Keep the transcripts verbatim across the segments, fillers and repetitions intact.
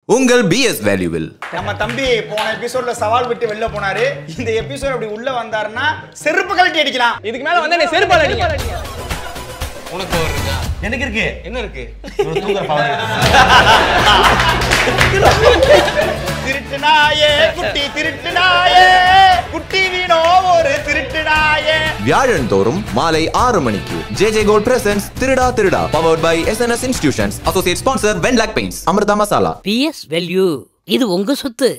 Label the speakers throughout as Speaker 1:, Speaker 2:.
Speaker 1: உங்கள் பிஎஸ் வேல்யூவில்
Speaker 2: நம்ம தம்பி போன எபிசோட்ல சவால் விட்டு வெளில போனாரு. இந்த எபிசோட் அப்படி உள்ள வந்தாருன்னா செருப்பு கழட்டி அடிக்கலாம்.
Speaker 3: இதுக்கு மேல வந்து என்ன செருப்பால அடிங்க.
Speaker 4: உனக்கு பவர் இருக்கா?
Speaker 3: எனக்கு இருக்கு.
Speaker 4: என்ன இருக்கு?
Speaker 3: ஒரு தூங்குற பவர்.
Speaker 2: திருட்டுனாயே குட்டி திருட்டுனாயே குட்டி வீணோ ஒரு திருட்டுனாயே.
Speaker 1: வியாழன் தோறும் மாலை ஆறு மணிக்கு J J gold presents Thiruda Thiruda powered by SNS institutions associate sponsor வென்லாக் paints Amirtha masala.
Speaker 5: P S value உங்க சொத்து.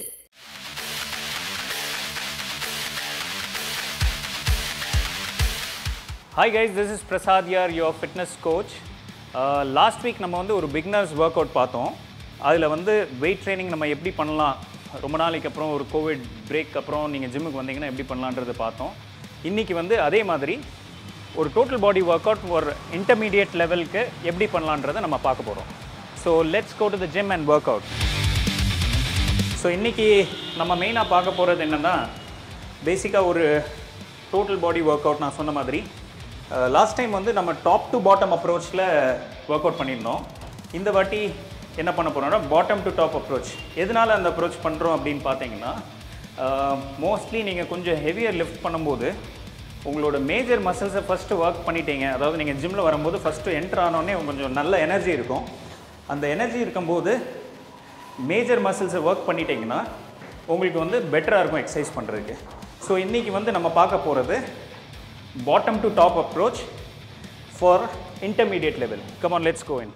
Speaker 6: Hi guys, this is Prasad here, your fitness coach. Uh, last week நம்ம வந்து ஒரு beginners workout பார்த்தோம். அதில் வந்து வெயிட் ட்ரைனிங் நம்ம எப்படி பண்ணலாம், ரொம்ப நாளைக்கு அப்புறம் ஒரு கோவிட் பிரேக் அப்புறம் நீங்கள் ஜிம்முக்கு வந்தீங்கன்னா எப்படி பண்ணலான்றதை பார்த்தோம். இன்றைக்கி வந்து அதே மாதிரி ஒரு டோட்டல் பாடி ஒர்க் அவுட் ஒரு இன்டர்மீடியட் லெவலுக்கு எப்படி பண்ணலான்றதை நம்ம பார்க்க போகிறோம். So let's go to the gym and work out. So இன்றைக்கி நம்ம மெயினாக பார்க்க போகிறது என்னென்னா, பேசிக்காக ஒரு டோட்டல் பாடி ஒர்க் அவுட். நான் சொன்ன மாதிரி லாஸ்ட் டைம் வந்து நம்ம டாப் டு பாட்டம் அப்ரோச்சில் ஒர்க் அவுட் பண்ணியிருந்தோம். இந்த வாட்டி என்ன பண்ண போகிறோம்னா பாட்டம் டு டாப் அப்ரோச். எதனால் அந்த அப்ரோச் பண்ணுறோம் அப்படின்னு பார்த்தீங்கன்னா, மோஸ்ட்லி நீங்கள் கொஞ்சம் ஹெவியர் லிஃப்ட் பண்ணும்போது உங்களோட மேஜர் மசில்ஸை ஃபஸ்ட்டு ஒர்க் பண்ணிட்டீங்க. அதாவது நீங்கள் ஜிம்மில் வரும்போது ஃபஸ்ட்டு என்ட்ரு ஆனோடனே கொஞ்சம் நல்ல எனர்ஜி இருக்கும். அந்த எனர்ஜி இருக்கும்போது மேஜர் மசில்ஸை ஒர்க் பண்ணிட்டீங்கன்னா உங்களுக்கு வந்து பெட்டராக இருக்கும் எக்ஸசைஸ் பண்ணுறதுக்கு. ஸோ இன்றைக்கி வந்து நம்ம பார்க்க போகிறது bottom to top approach for intermediate level. Come on, let's go in.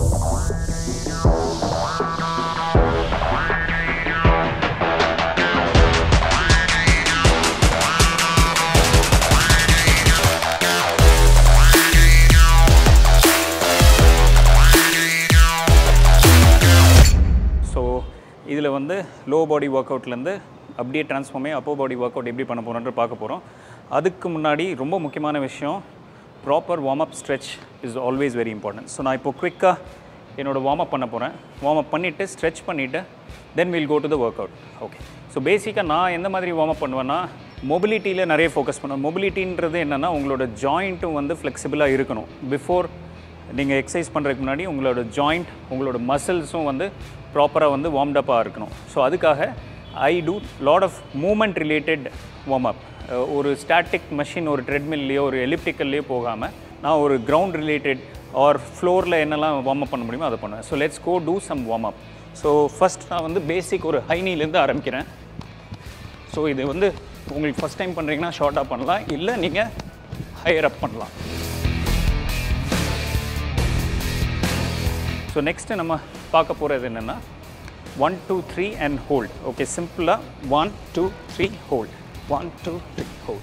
Speaker 6: So இதில் வந்து லோ பாடி ஒர்க் அவுட்லேருந்து அப்படியே ட்ரான்ஸ்ஃபார்மே அப்போ பாடி ஒர்க் அவுட் எப்படி பண்ண போகிறோன்ற பார்க்க போகிறோம். அதுக்கு முன்னாடி ரொம்ப முக்கியமான விஷயம், proper warm up stretch is always very important. So நான் இப்போ குவிக்காக என்னோடய வார்ம் அப் பண்ண போகிறேன். வார்ம் அப் பண்ணிவிட்டு ஸ்ட்ரெச் பண்ணிவிட்டு then will go to the work out. Okay, so பேசிக்காக நான் எந்த மாதிரி வார்ம் அப் பண்ணுவேன்னா, மொபிலிட்டியில் நிறைய ஃபோக்கஸ் பண்ணுவேன். மொபிலிட்டின்றது என்னென்னா, உங்களோட ஜாயிண்ட்டும் வந்து ஃப்ளெக்சிபிளாக இருக்கணும். பிஃபோர் நீங்கள் எக்ஸசைஸ் பண்ணுறதுக்கு முன்னாடி உங்களோட ஜாயிண்ட் உங்களோட மசில்ஸும் வந்து ப்ராப்பராக வந்து வார்ம்டப்பாக இருக்கணும். ஸோ அதுக்காக I do lot of movement related warm up. ஒரு ஸ்டாட்டிக் மெஷின், ஒரு ட்ரெட்மில்லையோ ஒரு எலிப்டிக்கல்லையோ போகாமல் நான் ஒரு கிரவுண்ட் ரிலேட்டட் ஆர் ஃப்ளோரில் என்னெல்லாம் வார்ம் அப் பண்ண முடியுமோ அதை பண்ணுவேன். So let's go to some warm up. So first நான் வந்து பேசிக் ஒரு ஹை நீலேருந்து ஆரம்பிக்கிறேன். ஸோ இது வந்து உங்களுக்கு ஃபஸ்ட் டைம் பண்ணுறீங்கன்னா ஷார்ட்டாக பண்ணலாம், இல்லை நீங்கள் ஹையர் அப் பண்ணலாம். ஸோ நெக்ஸ்ட்டு நம்ம பார்க்க போகிறது என்னென்னா one two three and hold. Okay, சிம்பிளாக one two three hold, one two three hold.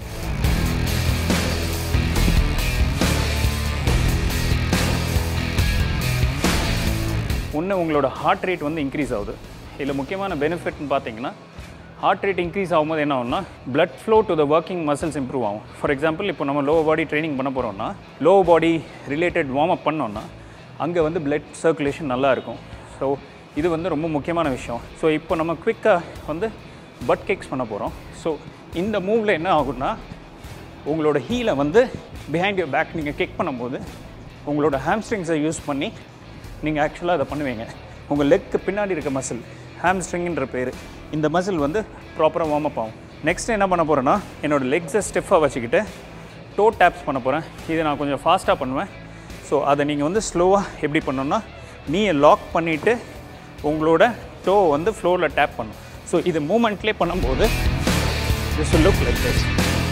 Speaker 6: ஒன்று உங்களோட ஹார்ட் ரேட் வந்து இன்க்ரீஸ் ஆகுது. இதில் முக்கியமான பெனிஃபிட்னு பார்த்தீங்கன்னா, ஹார்ட் ரேட் இன்க்ரீஸ் ஆகும்போது என்ன ஆகும்னா, blood flow to the working muscles improve ஆகும். ஃபார் எக்ஸாம்பிள், இப்போ நம்ம லோவர் பாடி ட்ரைனிங் பண்ண போகிறோம்னா, lower body related warm up பண்ணோன்னா அங்கே வந்து பிளட் சர்க்குலேஷன் நல்லா இருக்கும். ஸோ இது வந்து ரொம்ப முக்கியமான விஷயம். ஸோ இப்போ நம்ம குவிக்காக வந்து பட் கிக்ஸ் பண்ண போகிறோம். ஸோ இந்த மூவில் என்ன ஆகும்னா, உங்களோட ஹீலை வந்து பிஹைண்ட் யுவர் பேக் நீங்கள் கிக் பண்ணும்போது உங்களோட ஹாம்ஸ்ட்ரிங்ஸை யூஸ் பண்ணி நீங்கள் ஆக்சுவலாக அதை பண்ணுவீங்க. உங்கள் லெக்கு பின்னாடி இருக்க மசில், ஹாம்ஸ்ட்ரிங்குன்ற பேர், இந்த மசில் வந்து ப்ராப்பராக வார்ம் அப் ஆகும். நெக்ஸ்ட்டு என்ன பண்ண போகிறேன்னா, என்னோடய லெக்ஸை ஸ்டிஃபாக வச்சுக்கிட்டு டோ டேப்ஸ் பண்ண போகிறேன். இதை நான் கொஞ்சம் ஃபாஸ்ட்டாக பண்ணுவேன். ஸோ அதை நீங்கள் வந்து ஸ்லோவாக எப்படி பண்ணணும்னா, நீயை லாக் பண்ணிவிட்டு உங்களோட டோ வந்து ஃப்ளோரில் டேப் பண்ணணும். ஸோ இது மூமெண்ட்லேயே பண்ணும்போது this will look like this.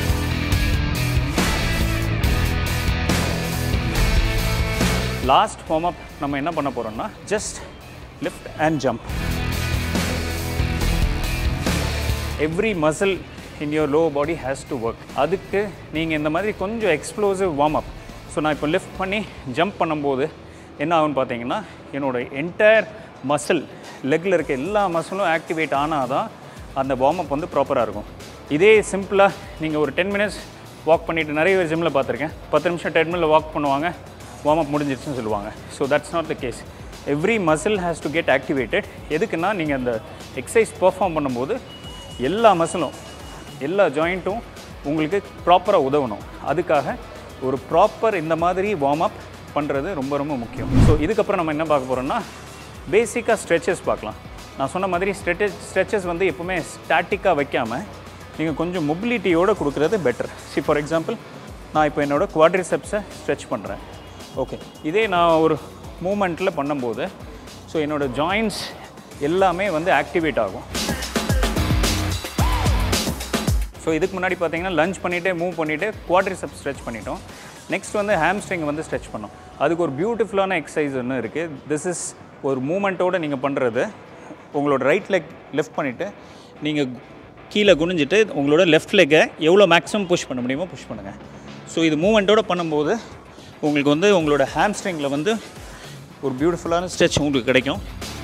Speaker 6: Last warm up நம்ம என்ன பண்ண போகிறோம்னா, just lift and jump. Every muscle in your lower body has to work. அதுக்கு நீங்கள் இந்த மாதிரி கொஞ்சம் எக்ஸ்ப்ளோசிவ் வார்ம் அப். ஸோ நான் இப்போ லிஃப்ட் பண்ணி ஜம்ப் பண்ணும்போது என்ன ஆகும்னு பார்த்தீங்கன்னா, என்னோடய என்டையர் மசில், லெக்கில் இருக்க எல்லா மசிலும் ஆக்டிவேட் ஆனால் தான் அந்த வார்ம் அப் வந்து ப்ராப்பராக இருக்கும். இதே சிம்பிளாக நீங்கள் ஒரு டென் மினிட்ஸ் வாக் பண்ணிவிட்டு, நிறைய பேர் ஜிம்மில் பார்த்துருக்கேன், பத்து நிமிஷம் டென்மில் வாக் பண்ணுவாங்க, வார்ம் அப் முடிஞ்சிருச்சுன்னு சொல்லுவாங்க. So that's not the case. Every muscle has to get activated. எதுக்குன்னா, நீங்கள் அந்த எக்ஸசைஸ் பர்ஃபார்ம் பண்ணும்போது எல்லா மசிலும், எல்லா ஜாயிண்ட்டும் உங்களுக்கு ப்ராப்பராக உதவணும். அதுக்காக ஒரு ப்ராப்பர் இந்த மாதிரி வார்ம் அப் பண்ணுறது ரொம்ப ரொம்ப முக்கியம். ஸோ இதுக்கப்புறம் நம்ம என்ன பார்க்க போகிறோம்னா, பேசிக்காக ஸ்ட்ரெச்சஸ் பார்க்கலாம். நான் சொன்ன மாதிரி ஸ்ட்ரெச்சஸ் ஸ்ட்ரெச்சஸ் வந்து எப்போவுமே ஸ்டாட்டிக்காக வைக்காமல் நீங்கள் கொஞ்சம் மொபிலிட்டியோடு கொடுக்குறது பெட்டர். சி ஃபார் எக்ஸாம்பிள் நான் இப்போ என்னோடய குவாட்ரிசெப்ஸை ஸ்ட்ரெச் பண்ணுறேன். ஓகே, இதே நான் ஒரு மூமெண்ட்டில் பண்ணும்போது ஸோ என்னோடய ஜாயின்ட்ஸ் எல்லாமே வந்து ஆக்டிவேட் ஆகும். ஸோ இதுக்கு முன்னாடி பார்த்தீங்கன்னா லஞ்ச் பண்ணிவிட்டு மூவ் பண்ணிவிட்டு குவாட்ரிசெப்ஸ் ஸ்ட்ரெச் பண்ணிட்டோம். நெக்ஸ்ட் வந்து ஹாம்ஸ்ட்ரிங் வந்து ஸ்ட்ரெச் பண்ணோம். அதுக்கு ஒரு பியூட்டிஃபுல்லான எக்ஸசைஸ் ஒன்று இருக்குது. திஸ் இஸ் ஒரு மூமெண்ட்டோடு நீங்கள் பண்ணுறது. உங்களோட ரைட் லெக் லெஃப்ட் பண்ணிவிட்டு நீங்கள் கீழே குனிஞ்சிட்டு உங்களோட லெஃப்ட் லெக்கை எவ்வளோ மேக்ஸிமம் புஷ் பண்ண முடியுமோ புஷ் பண்ணுங்கள். ஸோ இது மூமெண்ட்டோடு பண்ணும்போது உங்களுக்கு வந்து உங்களோட ஹாம்ஸ்ட்ரிங்கில் வந்து ஒரு பியூட்டிஃபுல்லான ஸ்ட்ரெச் உங்களுக்கு கிடைக்கும்.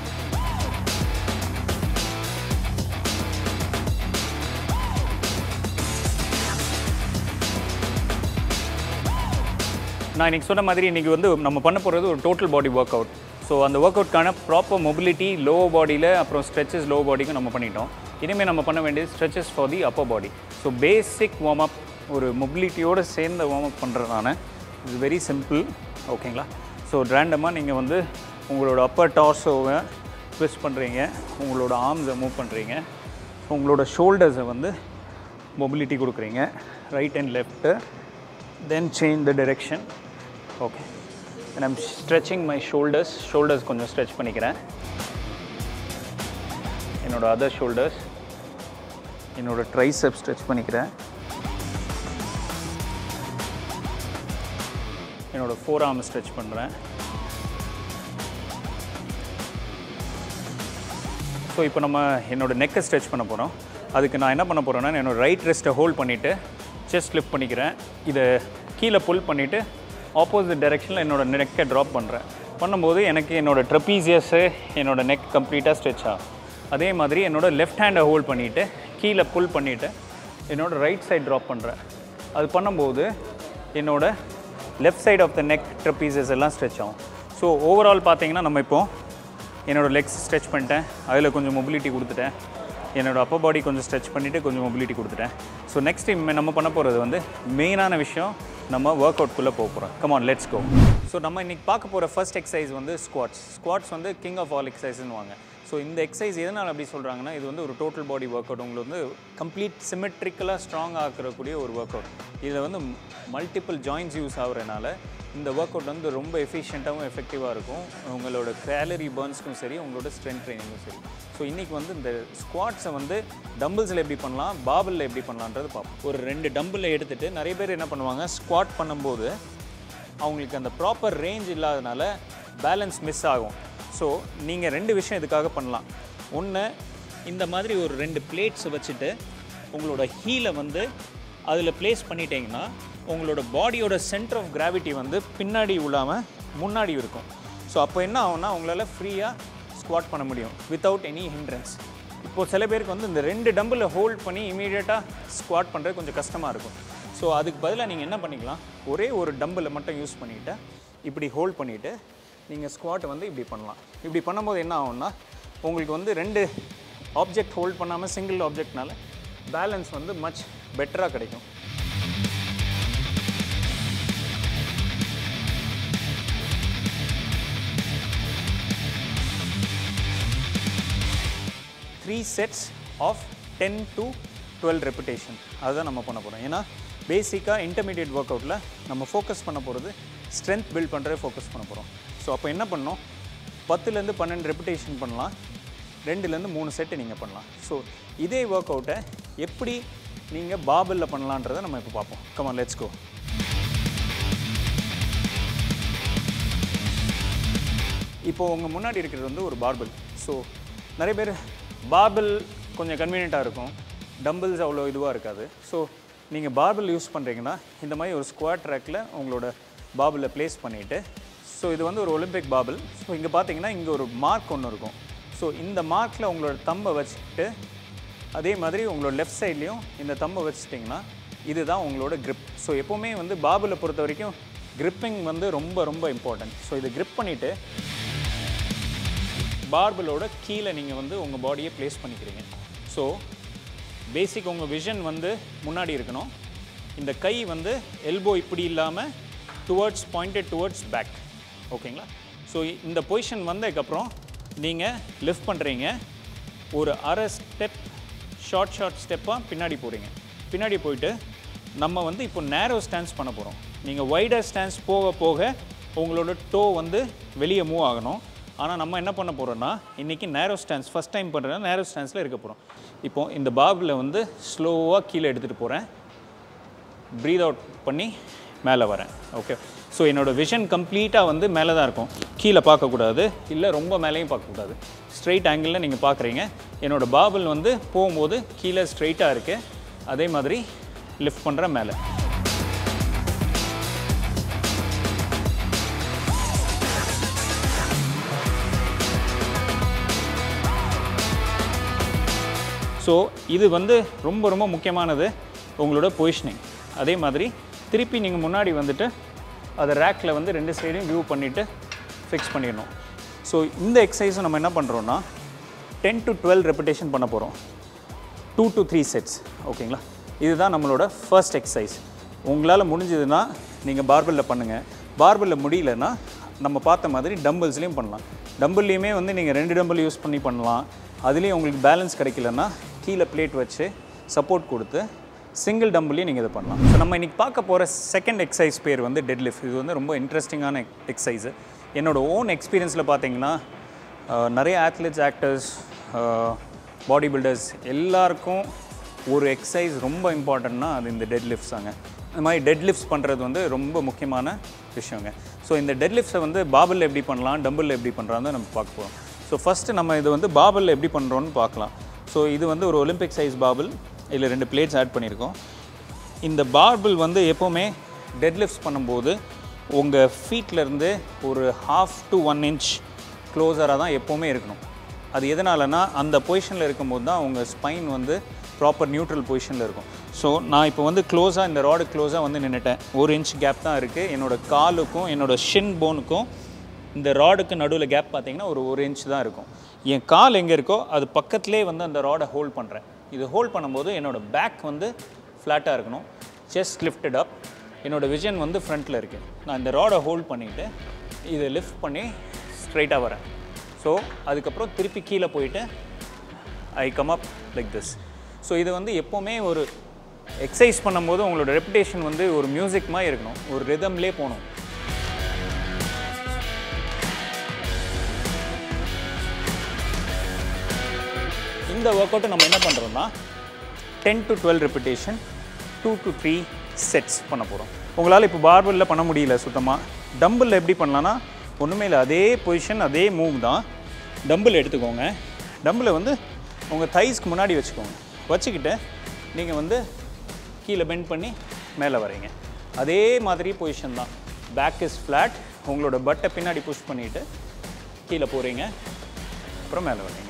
Speaker 6: நான் இன்றைக்கி சொன்ன மாதிரி இன்றைக்கி வந்து நம்ம பண்ண போகிறது ஒரு total body work out. So அந்த ஒர்க் அவுட்கான ப்ராப்பர் மொபிலிட்டி லோ பாடியில் அப்புறம் ஸ்ட்ரெச்சஸ் லோ பாடிக்கும் நம்ம பண்ணிட்டோம். இனிமேல் நம்ம பண்ண வேண்டியது stretches for the upper body. So basic warm up, ஒரு மொபிலிட்டியோடு சேர்ந்த வார்ம் அப் பண்ணுறதுனால இது வெரி சிம்பிள். ஓகேங்களா? ஸோ ரேண்டமாக நீங்கள் வந்து உங்களோட அப்பர் டார்ஸோவை ட்விஸ்ட் பண்ணுறீங்க, உங்களோட ஆர்ம்ஸை மூவ் பண்ணுறீங்க, உங்களோட ஷோல்டர்ஸை வந்து மொபிலிட்டி கொடுக்குறீங்க, right and left. Then change the direction. Okay, and I'm stretching my shoulders. Shoulders கொஞ்சம் stretch பண்ணிக்கிறேன். என்னோட other shoulders, என்னோட triceps stretch பண்ணிக்கிறேன். என்னோட forearm stretch பண்ணுறேன். ஸோ இப்போ நம்ம என்னோட நெக்கை ஸ்ட்ரெச் பண்ண போகிறோம். அதுக்கு நான் என்ன பண்ண போகிறேன்னா என்னோட ரைட் ரெஸ்ட்டை ஹோல்ட் பண்ணிவிட்டு செஸ்ட் லிஃப்ட் பண்ணிக்கிறேன். இதை கீழே புல் பண்ணிவிட்டு ஆப்போசிட் டைரெக்ஷனில் என்னோடய நெக்கை ட்ராப் பண்ணுறேன். பண்ணும்போது எனக்கு என்னோடய ட்ரெப்பீசியஸு என்னோடய நெக் கம்ப்ளீட்டாக ஸ்ட்ரெச் ஆகும். அதே மாதிரி என்னோடய லெஃப்ட் ஹேண்டை ஹோல்ட் பண்ணிவிட்டு கீழே புல் பண்ணிவிட்டு என்னோடய ரைட் சைட் ட்ராப் பண்ணுறேன். அது பண்ணும்போது என்னோடய left side of the neck trapezius எல்லாம் ஸ்ட்ரெச் ஆகும். ஸோ ஓவரால் பார்த்தீங்கன்னா நம்ம இப்போது என்னோடய லெக்ஸ் ஸ்ட்ரெச் பண்ணிட்டேன், அதில் கொஞ்சம் மொபிலிட்டி கொடுத்துட்டேன். என்னோடய அப்பர் பாடி கொஞ்சம் ஸ்ட்ரெச் பண்ணிவிட்டு கொஞ்சம் மொபிலிட்டி கொடுத்துட்டேன். ஸோ நெக்ஸ்ட் நம்ம பண்ண போகிறது வந்து மெயினான விஷயம், நம்ம ஒர்க் அவுட்குள்ளே போக போகிறோம். Come on, let's go. So நம்ம இன்றைக்கி பார்க்க போகிற ஃபர்ஸ்ட் எக்ஸசைஸ் வந்து ஸ்குவாட்ஸ். ஸ்குவாட்ஸ் வந்து கிங் ஆஃப் ஆல் எக்ஸசைஸ்னு வாங்க. ஸோ இந்த எக்ஸசைஸ் எதனால் அப்படி சொல்கிறாங்கன்னா, இது வந்து ஒரு டோட்டல் பாடி ஒர்க் அவுட். உங்களுக்கு வந்து கம்ப்ளீட் சிமெட்ரிக்கலாக ஸ்ட்ராங்காக ஆக்கக்கூடிய ஒரு ஒர்க் அவுட். இதில் வந்து மல்டிபிள் ஜாயின்ஸ் யூஸ் ஆகுறதுனால இந்த ஒர்க் அவுட் வந்து ரொம்ப எஃபிஷியண்ட்டாகவும் எஃபெக்டிவாக இருக்கும். உங்களோட கேலரி பர்ன்ஸ்க்கும் சரி, உங்களோட ஸ்ட்ரென்த் ட்ரைனிங்கும் சரி. ஸோ இன்றைக்கி வந்து இந்த ஸ்குவாட்ஸை வந்து டம்பிள்ஸில் எப்படி பண்ணலாம், பாபிளில் எப்படி பண்ணலான்றது பார்ப்போம். ஒரு ரெண்டு டம்பிளை எடுத்துகிட்டு நிறைய பேர் என்ன பண்ணுவாங்க, ஸ்குவாட் பண்ணும்போது அவங்களுக்கு அந்த ப்ராப்பர் ரேஞ்ச் இல்லாதனால பேலன்ஸ் மிஸ் ஆகும். ஸோ நீங்கள் ரெண்டு விஷயம் இதுக்காக பண்ணலாம். ஒன்று, இந்த மாதிரி ஒரு ரெண்டு பிளேட்ஸை வச்சுட்டு உங்களோட ஹீலை வந்து அதில் ப்ளேஸ் பண்ணிட்டீங்கன்னா உங்களோட பாடியோட சென்டர் ஆஃப் கிராவிட்டி வந்து பின்னாடி விழாமல் முன்னாடி இருக்கும். ஸோ அப்போ என்ன ஆகும்னா உங்களால் ஃப்ரீயாக ஸ்குவாட் பண்ண முடியும் வித்தவுட் எனி ஹிண்ட்ரன்ஸ். இப்போது சில பேருக்கு வந்து இந்த ரெண்டு டம்பிளை ஹோல்ட் பண்ணி இமீடியட்டாக ஸ்குவாட் பண்ணுறது கொஞ்சம் கஷ்டமாக இருக்கும். ஸோ அதுக்கு பதிலாக நீங்கள் என்ன பண்ணிக்கலாம், ஒரே ஒரு டம்பிளை மட்டும் யூஸ் பண்ணிவிட்டு இப்படி ஹோல்ட் பண்ணிவிட்டு நீங்கள் ஸ்குவாட்டை வந்து இப்படி பண்ணலாம். இப்படி பண்ணும்போது என்ன ஆகும்னா உங்களுக்கு வந்து ரெண்டு ஆப்ஜெக்ட் ஹோல்ட் பண்ணாமல் சிங்கிள் ஆப்ஜெக்ட்னால பேலன்ஸ் வந்து மச் பெட்டராக கிடைக்கும். Three sets of ten to twelve repetition அதுதான் நம்ம பண்ண போகிறோம். ஏன்னா பேசிக்காக இன்டர்மீடியட் ஒர்க் அவுட்டில் நம்ம ஃபோக்கஸ் பண்ண போகிறது ஸ்ட்ரென்த் பில்ட் பண்ணுறதை ஃபோக்கஸ் பண்ண போகிறோம். ஸோ அப்போ என்ன பண்ணோம், பத்துலேருந்து பன்னெண்டு ரெப்பிட்டேஷன் பண்ணலாம், ரெண்டுலேருந்து மூணு செட்டு நீங்கள் பண்ணலாம். ஸோ இதே ஒர்க் அவுட்டை எப்படி நீங்கள் பாபிளில் பண்ணலான்றதை நம்ம இப்போ பார்ப்போம். Come on, let's go. இப்போது உங்கள் முன்னாடி இருக்கிறது வந்து ஒரு பார்பிள். ஸோ நிறைய பேர் பார்பிள் கொஞ்சம் கன்வீனியண்ட்டாக இருக்கும், டம்பிள்ஸ் அவ்வளோ இதுவாக இருக்காது. ஸோ நீங்கள் பார்பிள் யூஸ் பண்ணுறீங்கன்னா இந்த மாதிரி ஒரு ஸ்குவாட் ட்ராக்கில் உங்களோட பார்பிளை ப்ளேஸ் பண்ணிவிட்டு, ஸோ இது வந்து ஒரு ஒலிம்பிக் பார்பிள். ஸோ இங்கே பார்த்தீங்கன்னா இங்கே ஒரு மார்க் ஒன்று இருக்கும். ஸோ இந்த மார்க்கில் உங்களோட தம்பை வச்சுட்டு அதே மாதிரி உங்களோட லெஃப்ட் சைட்லேயும் இந்த தம்பை வச்சுட்டிங்கன்னா இதுதான் உங்களோட கிரிப். ஸோ எப்போவுமே வந்து பார்பிளை பொறுத்த வரைக்கும் கிரிப்பிங் வந்து ரொம்ப ரொம்ப இம்பார்ட்டன்ட். ஸோ இதை கிரிப் பண்ணிவிட்டு பார்பிளோட கீழே நீங்கள் வந்து உங்கள் பாடியை ப்ளேஸ் பண்ணிக்கிறீங்க. ஸோ பேசிக் உங்கள் விஷன் வந்து முன்னாடி இருக்கணும். இந்த கை வந்து எல்போ இப்படி இல்லாமல் டுவர்ட்ஸ் பாயிண்டட் டுவர்ட்ஸ் பேக். ஓகேங்களா? ஸோ இந்த பொசிஷன் வந்ததுக்கப்புறம் நீங்கள் லிஃப்ட் பண்ணுறீங்க, ஒரு அரை ஸ்டெப் ஷார்ட் ஷார்ட் ஸ்டெப்பாக பின்னாடி போகிறீங்க. பின்னாடி போயிட்டு நம்ம வந்து இப்போ நேரோ ஸ்டான்ஸ் பண்ண போகிறோம். நீங்கள் வைடர் ஸ்டான்ஸ் போக போக உங்களோட டோ வந்து வெளியே மூவ் ஆகணும். ஆனால் நம்ம என்ன பண்ண போகிறோன்னா இன்றைக்கி நேரோ ஸ்டான்ஸ் ஃபஸ்ட் டைம் பண்ணுறதுனா நேரோ ஸ்டான்ஸில் இருக்க போகிறோம். இப்போது இந்த பாபில் வந்து ஸ்லோவாக கீழே எடுத்துகிட்டு போகிறேன். ப்ரீத் அவுட் பண்ணி மேலே வரேன். ஓகே, ஸோ என்னோடய விஷன் கம்ப்ளீட்டாக வந்து மேலே தான் இருக்கும். கீழே பார்க்கக்கூடாது, இல்லை ரொம்ப மேலேயும் பார்க்கக்கூடாது. ஸ்ட்ரெயிட் ஆங்கிளில் நீங்கள் பார்க்குறீங்க. என்னோடய பாபிள் வந்து போகும்போது கீழே ஸ்ட்ரெயிட்டாக இருக்குது. அதே மாதிரி லிஃப்ட் பண்ணுற மேலே. ஸோ இது வந்து ரொம்ப ரொம்ப முக்கியமானது உங்களோட பொசிஷனிங். அதே மாதிரி திருப்பி நீங்கள் முன்னாடி வந்துட்டு அதை ரேக்கில் வந்து ரெண்டு சைடையும் வியூ பண்ணிவிட்டு ஃபிக்ஸ் பண்ணிடணும். ஸோ இந்த எக்ஸசைஸும் நம்ம என்ன பண்ணுறோன்னா டென் டு டுவெல் ரெப்பிட்டேஷன் பண்ண போகிறோம். Two to three sets. ஓகேங்களா, இதுதான் நம்மளோட ஃபர்ஸ்ட் எக்ஸசைஸ். உங்களால் முடிஞ்சதுன்னா நீங்கள் பார்பெல்லில் பண்ணுங்கள். பார்பெல்லில் முடியலன்னா நம்ம பார்த்த மாதிரி டம்பிள்ஸ்லேயும் பண்ணலாம். டம்பிள்லேயுமே வந்து நீங்கள் ரெண்டு டம்பிள் யூஸ் பண்ணி பண்ணலாம். அதுலேயும் உங்களுக்கு பேலன்ஸ் கிடைக்கலன்னா கீழே பிளேட் வச்சு சப்போர்ட் கொடுத்து சிங்கிள் டம்பிளையும் நீங்கள் இதை பண்ணலாம். ஸோ நம்ம இன்றைக்கி பார்க்க போகிற செகண்ட் எக்ஸசைஸ் பேர் வந்து டெட் லிஃப்ட். இது வந்து ரொம்ப இன்ட்ரெஸ்டிங்கான எக்ஸசைஸு. என்னோடய ஓன் எக்ஸ்பீரியன்ஸில் பார்த்தீங்கன்னா நிறைய ஆத்லெட்ஸ், ஆக்டர்ஸ், பாடி பில்டர்ஸ் எல்லாருக்கும் ஒரு எக்ஸசைஸ் ரொம்ப இம்பார்ட்டண்ட்னா அது இந்த டெட் லிஃப்ட்ஸ் தாங்க. இந்த மாதிரி டெட் லிஃப்ட்ஸ் பண்ணுறது வந்து ரொம்ப முக்கியமான விஷயங்க. ஸோ இந்த டெட் லிஃப்ட்ஸை வந்து பாபிளில் எப்படி பண்ணலாம், டம்பிளில் எப்படி பண்ணுறான்னு நம்ம பார்க்க போகிறோம். ஸோ ஃபஸ்ட்டு நம்ம இது வந்து பாபிளில் எப்படி பண்ணுறோன்னு பார்க்கலாம். ஸோ இது வந்து ஒரு ஒலிம்பிக் சைஸ் பாபிள். இதில் ரெண்டு பிளேட்ஸ் ஆட் பண்ணியிருக்கோம். இந்த பார்பிள் வந்து எப்போவுமே டெட் லிஃப்ட்ஸ் பண்ணும்போது உங்கள் ஃபீட்லேருந்து ஒரு ஹாஃப் டு ஒன் இன்ச் க்ளோஸராக தான் எப்போவுமே இருக்கணும். அது எதனாலனா அந்த பொசிஷனில் இருக்கும்போது தான் உங்கள் ஸ்பைன் வந்து ப்ராப்பர் நியூட்ரல் பொசிஷனில் இருக்கும். ஸோ நான் இப்போ வந்து க்ளோஸாக இந்த ராடு க்ளோஸாக வந்து நின்றுட்டேன். ஒரு இன்ச் கேப் தான் இருக்குது. என்னோடய காலுக்கும் என்னோடய ஷின் போனுக்கும் இந்த ராடுக்கு நடுவில் கேப் பார்த்தீங்கன்னா ஒரு ஒரு இன்ச் தான் இருக்கும். என் கால் எங்கே இருக்கோ அது பக்கத்துலேயே வந்து அந்த ராடை ஹோல்ட் பண்ணுறேன். இது ஹோல்ட் பண்ணும்போது என்னோடய பேக் வந்து ஃப்ளாட்டாக இருக்கணும். Chest lifted up. என்னோடய விஷன் வந்து ஃப்ரண்ட்டில் இருக்குது. நான் இந்த ராடை ஹோல்ட் பண்ணிவிட்டு இதை லிஃப்ட் பண்ணி ஸ்ட்ரைட்டாக வரேன். ஸோ அதுக்கப்புறம் திருப்பி கீழே போயிட்டு I come up like this. So இது வந்து எப்போவுமே ஒரு எக்ஸசைஸ் பண்ணும்போது உங்களோட ரெப்புடேஷன் வந்து ஒரு மியூசிக் மாதிரி இருக்கணும், ஒரு ரிதம்லேயே போகணும். இந்த ஒர்க் அவுட்டை நம்ம என்ன பண்ணுறோம்னா ten to twelve repetition two to three sets பண்ண போகிறோம். உங்களால் இப்போ பார்பெல்லில் பண்ண முடியல சுத்தமாக. டம்பிளில் எப்படி பண்ணலான்னா ஒன்றுமே இல்லை, அதே பொசிஷன் அதே மூவ் தான். டம்பிள் எடுத்துக்கோங்க. டம்பிளை வந்து உங்கள் தைஸ்க்கு முன்னாடி வச்சுக்கோங்க. வச்சுக்கிட்டு நீங்கள் வந்து கீழே பெண்ட் பண்ணி மேலே வரீங்க. அதே மாதிரி பொசிஷன் தான். Back is flat. உங்களோட பட்டை பின்னாடி புஷ் பண்ணிவிட்டு கீழே போகிறீங்க, அப்புறம் மேலே வரீங்க.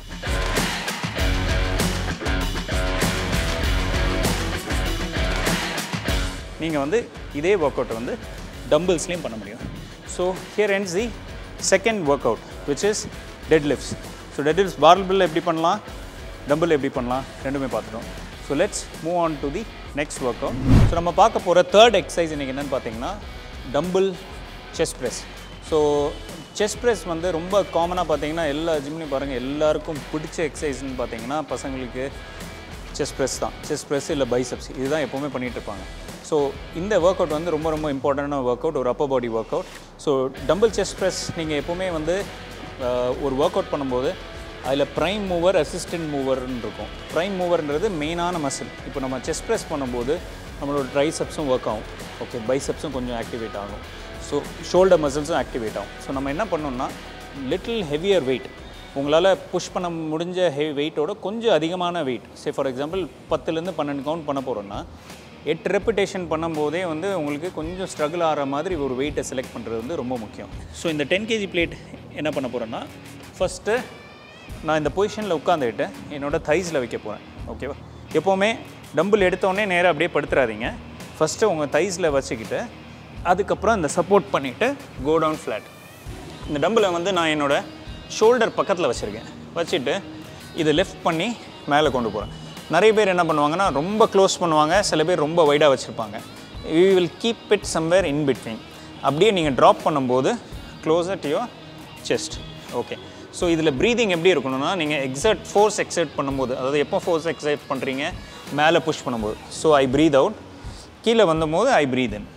Speaker 6: நீங்கள் வந்து இதே ஒர்க் அவுட்டை வந்து டம்பிள்ஸ்லேயும் பண்ண முடியும். So here ends the second work out which is dead lifts. So dead lifts barbell எப்படி பண்ணலாம், டம்பிள் எப்படி பண்ணலாம் ரெண்டுமே பார்த்துட்டோம். So let's move on to the next work out. So நம்ம பார்க்க போகிற தேர்ட் எக்ஸசைஸ் இன்றைக்கி என்னென்னு பார்த்தீங்கன்னா dumbbell chest press. So chest press வந்து ரொம்ப காமனாக பார்த்தீங்கன்னா எல்லா ஜிம்லையும் பாருங்கள் எல்லாருக்கும் பிடிச்ச எக்ஸசைஸ்ன்னு பார்த்தீங்கன்னா பசங்களுக்கு செஸ்ட் ப்ரெஸ் தான். செஸ்ட் ப்ரெஸ் இல்லை பைசப்ஸ் இதுதான் எப்போவுமே பண்ணிகிட்டு இருப்பாங்க. ஸோ இந்த ஒர்க் அவுட் வந்து ரொம்ப ரொம்ப இம்பார்ட்டண்டான ஒர்க் அவுட், ஒரு upper body work out. So dumbbell chest press நீங்கள் எப்போவுமே வந்து ஒரு ஒர்க் அவுட் பண்ணும்போது அதில் ப்ரைம் மூவர், அசிஸ்டன்ட் மூவர்னு இருக்கும். ப்ரைம் மூவர்ன்றது மெயினான மசில். இப்போ நம்ம செஸ்ட் ப்ரெஸ் பண்ணும்போது நம்மளோட ட்ரைசெப்ஸும் ஒர்க் ஆகும். ஓகே, பைசெப்ஸும் கொஞ்சம் ஆக்டிவேட் ஆகும். ஸோ ஷோல்டர் மசில்ஸும் ஆக்டிவேட் ஆகும். ஸோ நம்ம என்ன பண்ணோம்னா லிட்டில் ஹெவியர் வெயிட், உங்களால் புஷ் பண்ண முடிஞ்ச ஹெவி வெயிட்டோட கொஞ்சம் அதிகமான வெயிட், சே ஃபார் எக்ஸாம்பிள் பத்துலேருந்து பன்னெண்டு கவுண்ட் பண்ண போகிறோன்னா எட்டு ரெப்பிட்டேஷன் பண்ணும்போதே வந்து உங்களுக்கு கொஞ்சம் ஸ்ட்ரகிள் ஆகிற மாதிரி ஒரு வெயிட்டை செலக்ட் பண்ணுறது வந்து ரொம்ப முக்கியம். ஸோ இந்த டென் கேஜி பிளேட் என்ன பண்ண போகிறேன்னா ஃபஸ்ட்டு நான் இந்த பொசிஷனில் உட்காந்துக்கிட்டு என்னோடய தைஸில் வைக்க போகிறேன். ஓகேவா, எப்போவுமே டம்பிள் எடுத்தோடனே நேராக அப்படியே படுத்துறாதீங்க. ஃபஸ்ட்டு உங்கள் தைஸில் வச்சுக்கிட்டு அதுக்கப்புறம் இந்த சப்போர்ட் பண்ணிவிட்டு கோ டவுன் ஃப்ளாட். இந்த டம்பிளை வந்து நான் என்னோடய ஷோல்டர் பக்கத்தில் வச்சுருக்கேன். வச்சுட்டு இதை லெஃப்ட் பண்ணி மேலே கொண்டு போகிறேன். நிறைய பேர் என்ன பண்ணுவாங்கன்னா ரொம்ப க்ளோஸ் பண்ணுவாங்க, சில பேர் ரொம்ப வைடாக வச்சுருப்பாங்க. We will keep it somewhere in between. அப்படியே நீங்கள் ட்ராப் பண்ணும்போது closer to your chest. Okay, so இதில் ப்ரீதிங் எப்படி இருக்கணும்னா நீங்கள் எக்ஸர்ட் ஃபோர்ஸ் எக்ஸர்ட் பண்ணும்போது, அதாவது எப்போ ஃபோர்ஸ் எக்ஸர்ட் பண்ணுறீங்க, மேலே புஷ் பண்ணும்போது. ஸோ ஐ ப்ரீத் அவுட், கீழே வந்தபோது ஐ ப்ரீத் இன்.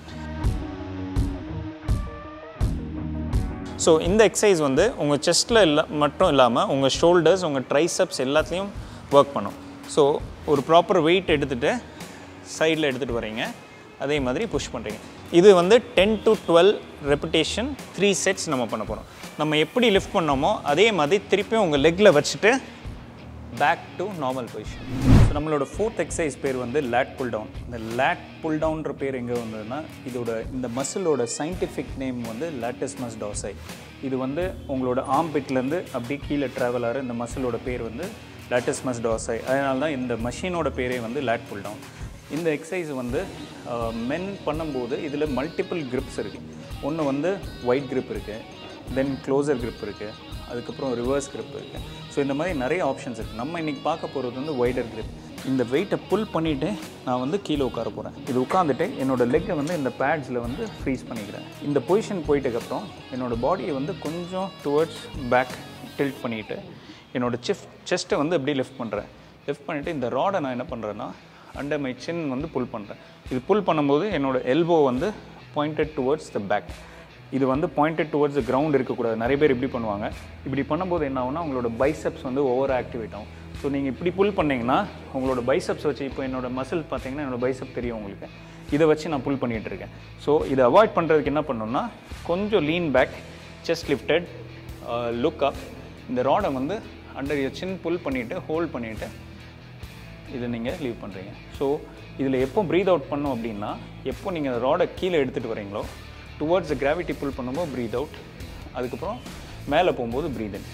Speaker 6: ஸோ இந்த எக்ஸசைஸ் வந்து உங்கள் செஸ்ட்டில் இல்லை மட்டும் இல்லாமல் உங்கள் ஷோல்டர்ஸ், உங்கள் ட்ரைசப்ஸ் எல்லாத்தையும் ஒர்க் பண்ணும். ஸோ ஒரு ப்ராப்பர் வெயிட் எடுத்துகிட்டு சைடில் எடுத்துகிட்டு வரீங்க, அதே மாதிரி புஷ் பண்ணுறீங்க. இது வந்து ten to twelve repetition three sets நம்ம பண்ண போகிறோம். நம்ம எப்படி லிஃப்ட் பண்ணோமோ அதே மாதிரி திருப்பியும் உங்கள் லெக்கில் வச்சுட்டு back to normal position. So நம்மளோட ஃபோர்த் எக்ஸசைஸ் பேர் வந்து லேட் புல் டவுன். இந்த லேட் புல் டவுன்ற பேர் எங்கே வந்ததுன்னா, இதோட இந்த மசிலோட சயின்டிஃபிக் நேம் வந்து லாட்டிஸ்மஸ் டார்சி. இது வந்து உங்களோட ஆர்ம் பிட்லேருந்து அப்படி கீழே ட்ராவல் ஆகிற இந்த மசிலோட பேர் வந்து லாட்டிஸ்மஸ் டார்சி. அதனால தான் இந்த மஷினோட பேரே வந்து லேட் புல் டவுன். இந்த எக்ஸசைஸ் வந்து மென் பண்ணும்போது இதில் மல்டிபிள் கிரிப்ஸ் இருக்குது. ஒன்று வந்து ஒயிட் கிரிப் இருக்குது, தென் க்ளோசர் கிரிப் இருக்குது, அதுக்கப்புறம் ரிவர்ஸ் கிரிப் இருக்குது. ஸோ இந்த மாதிரி நிறைய ஆப்ஷன்ஸ் இருக்குது. நம்ம இன்றைக்கி பார்க்க போகிறது வந்து வைடர் கிரிப். இந்த வெயிட்டை புல் பண்ணிவிட்டு நான் வந்து கீழே உட்கார போகிறேன். இது உட்காந்துட்டு என்னோடய லெக்கை வந்து இந்த பேட்ஸில் வந்து ஃப்ரீஸ் பண்ணிக்கிறேன். இந்த பொசிஷன் போயிட்டதுக்கப்புறம் என்னோடய பாடியை வந்து கொஞ்சம் டுவர்ட்ஸ் பேக் டில்ட் பண்ணிவிட்டு என்னோடய செஃப் செஸ்ட்டை வந்து அப்படியே லிஃப்ட் பண்ணுறேன். லிஃப்ட் பண்ணிவிட்டு இந்த ராடை நான் என்ன பண்ணுறேன்னா அண்டர் மை சின் வந்து புல் பண்ணுறேன். இது புல் பண்ணும்போது என்னோடய எல்போ வந்து பாயிண்டட் டுவர்ட்ஸ் த பேக். இது வந்து பாயிண்டட் டுவர்ட்ஸ் த கிரவுண்ட் இருக்கக்கூடாது. நிறைய பேர் இப்படி பண்ணுவாங்க. இப்படி பண்ணும்போது என்ன ஆகும்னா உங்களோட பைசப்ஸ் வந்து ஓவர் ஆக்டிவேட் ஆகும். ஸோ நீங்கள் இப்படி புல் பண்ணிங்கன்னா உங்களோட பைசப்ஸ் வச்சு, இப்போ என்னோடய மசில் பார்த்தீங்கன்னா என்னோடய பைசப் தெரியும் உங்களுக்கு, இதை வச்சு நான் புல் பண்ணிகிட்டு இருக்கேன். ஸோ இதை அவாய்ட் பண்ணுறதுக்கு என்ன பண்ணணும்னா கொஞ்சம் lean back, chest lifted, look up. இந்த ராடை வந்து அண்டர் யர் சின் புல் பண்ணிவிட்டு ஹோல்ட் பண்ணிவிட்டு இதை நீங்கள் லீவ் பண்ணுறீங்க. ஸோ இதில் எப்போ ப்ரீத் அவுட் பண்ணோம் அப்படின்னா, எப்போ நீங்கள் ராடை கீழே எடுத்துகிட்டு வரீங்களோ டுவர்ட்ஸ் கிராவிட்டி புல் பண்ணும்போது ப்ரீத் அவுட், அதுக்கப்புறம் மேலே போகும்போது ப்ரீத் இன்.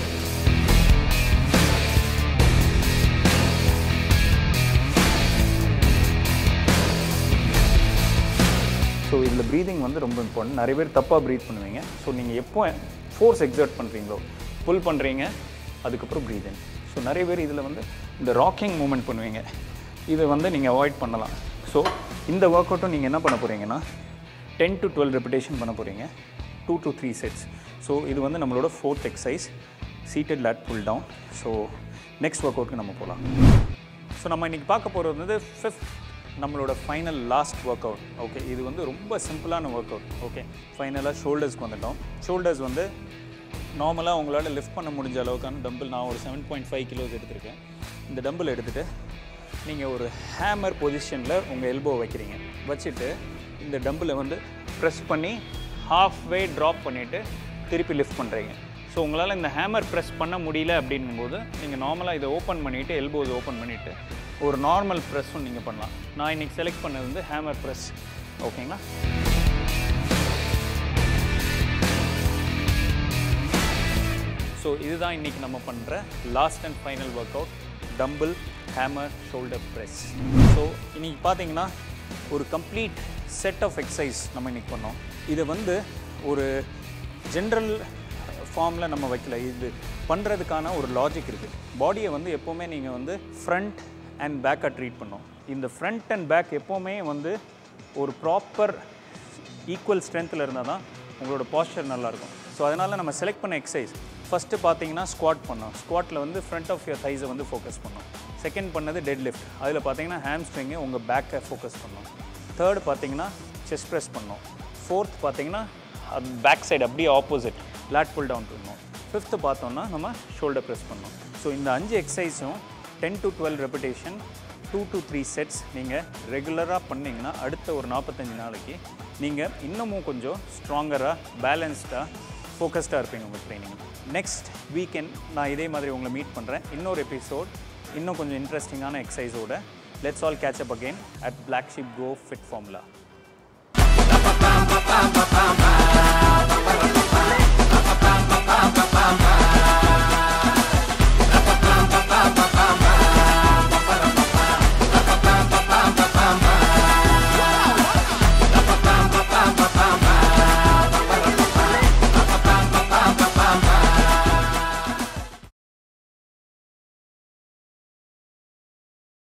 Speaker 6: ஸோ இதில் ப்ரீதிங் வந்து ரொம்ப இம்பார்ட்டன்ட். நிறைய பேர் தப்பாக ப்ரீத் பண்ணுவீங்க. ஸோ நீங்கள் எப்போ ஃபோர்ஸ் எக்ஸர்ட் பண்ணுறீங்களோ புல் பண்ணுறீங்க, அதுக்கப்புறம் ப்ரீத் இன். ஸோ நிறைய பேர் இதில் வந்து இந்த ராக்கிங் மூமெண்ட் பண்ணுவீங்க. இதை வந்து நீங்கள் அவாய்ட் பண்ணலாம். ஸோ இந்த ஒர்க் அவுட்டும் நீங்கள் என்ன பண்ண போகிறீங்கன்னா டென் டு டுவெல் ரெப்பிட்டேஷன் பண்ண போகிறீங்க, two to three sets. So இது வந்து நம்மளோட fourth exercise, seated lat pull down. So next work அவுட்க்கு நம்ம போகலாம். ஸோ நம்ம இன்றைக்கி பார்க்க போகிறது வந்து ஃபிஃப்த், நம்மளோட final last work out. Okay, இது வந்து ரொம்ப சிம்பிளான ஒர்க் அவுட். ஓகே, ஃபைனலாக ஷோல்டர்ஸ்க்கு வந்துட்டோம். ஷோல்டர்ஸ் வந்து நார்மலாக உங்களால் லிஃப்ட் பண்ண முடிஞ்ச அளவுக்கான டம்பிள், நான் ஒரு செவன் பாயிண்ட் ஃபைவ் கிலோஸ் எடுத்திருக்கேன். இந்த டம்பிள் எடுத்துகிட்டு நீங்கள் ஒரு ஹேமர் பொசிஷனில் உங்கள் எல்போ வைக்கிறீங்க. வச்சுட்டு இந்த டம்பிளை வந்து ப்ரெஸ் பண்ணி ஹாஃப் வே ட்ராப் பண்ணிவிட்டு திருப்பி லிஃப்ட் பண்ணுறீங்க. ஸோ உங்களால் இந்த ஹேமர் ப்ரெஸ் பண்ண முடியல அப்படிங்கும்போது நீங்கள் நார்மலாக இதை ஓப்பன் பண்ணிவிட்டு எல்போஸ் ஓப்பன் பண்ணிவிட்டு ஒரு நார்மல் ப்ரெஸ்ஸும் நீங்கள் பண்ணலாம். நான் இன்றைக்கி செலக்ட் பண்ணது வந்து ஹேமர் ப்ரெஸ். ஓகேங்களா? ஸோ இதுதான் இன்றைக்கி நம்ம பண்ணுற last and final work out, dumbbell hammer shoulder press. So இன்றைக்கி பார்த்தீங்கன்னா ஒரு கம்ப்ளீட் செட் ஆஃப் எக்ஸசைஸ் நம்ம இன்றைக்கி பண்ணோம். இதை வந்து ஒரு ஜென்ரல் ஃபார்மில் நம்ம வைக்கல. இது பண்ணுறதுக்கான ஒரு லாஜிக் இருக்குது. பாடியை வந்து எப்போவுமே நீங்கள் வந்து ஃப்ரண்ட் அண்ட் பேக்காக ட்ரீட் பண்ணோம். இந்த ஃப்ரண்ட் அண்ட் பேக் எப்போவுமே வந்து ஒரு ப்ராப்பர் ஈக்குவல் ஸ்ட்ரென்த்தில் இருந்தால் தான் உங்களோட பாஸ்டர் நல்லாயிருக்கும். ஸோ அதனால் நம்ம செலக்ட் பண்ண எக்ஸசைஸ் ஃபஸ்ட்டு பார்த்தீங்கன்னா ஸ்குவாட் பண்ணோம். ஸ்குவாட்டில் வந்து ஃப்ரண்ட் ஆஃப் யுவர் தைஸை வந்து ஃபோக்கஸ் பண்ணோம். செகண்ட் பண்ணது டெட் லிஃப்ட். அதில் பார்த்தீங்கன்னா ஹேம்ஸ்ட்ரிங்கு உங்கள் பேக்கை ஃபோக்கஸ் பண்ணோம். தேர்டு பார்த்தீங்கன்னா செஸ்ட் ப்ரெஸ் பண்ணோம். ஃபோர்த் பார்த்தீங்கன்னா பேக் சைடு அப்படியே ஆப்போசிட் லேட் புல் டவுன் பண்ணோம். ஃபிஃப்த்து பார்த்தோம்னா நம்ம ஷோல்டர் ப்ரெஸ் பண்ணோம். ஸோ இந்த அஞ்சு எக்ஸசைஸும் ten to twelve repetition, two to three sets நீங்கள் ரெகுலராக பண்ணிங்கன்னா அடுத்த ஒரு நாற்பத்தஞ்சு நாளைக்கு நீங்கள் இன்னமும் கொஞ்சம் ஸ்ட்ராங்கராக, பேலன்ஸ்டாக, ஃபோக்கஸ்டாக இருப்பீங்க உங்கள் ட்ரைனிங். நெக்ஸ்ட் வீக்கெண்ட் நான் இதே மாதிரி உங்களை மீட் பண்ணுறேன். இன்னொரு எபிசோட் இன்னும் கொஞ்சம் இன்ட்ரெஸ்டிங்கான எக்ஸசைஸோட. Let's all catch up again at black sheep go fit formula.